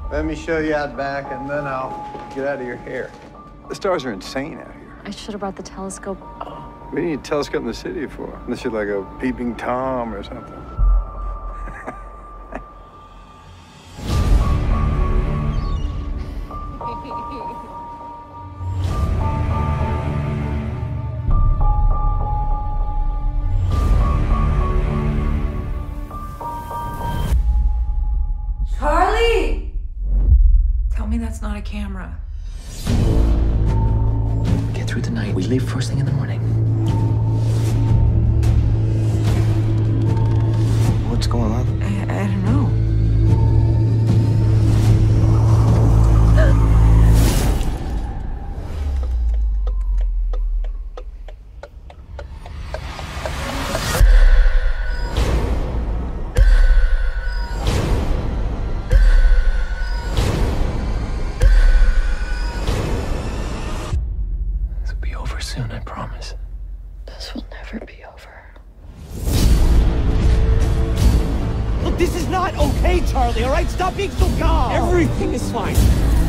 Let me show you out back, and then I'll get out of your hair. The stars are insane out here. I should have brought the telescope. What do you need a telescope in the city for? Unless you're like a peeping Tom or something. Charlie! Tell me that's not a camera. Get through the night. We leave first thing in the morning. What's going on? I don't know. This will be over soon, I promise. This will never be over. Look, this is not okay, Charlie, all right? Stop being so calm. Everything is fine.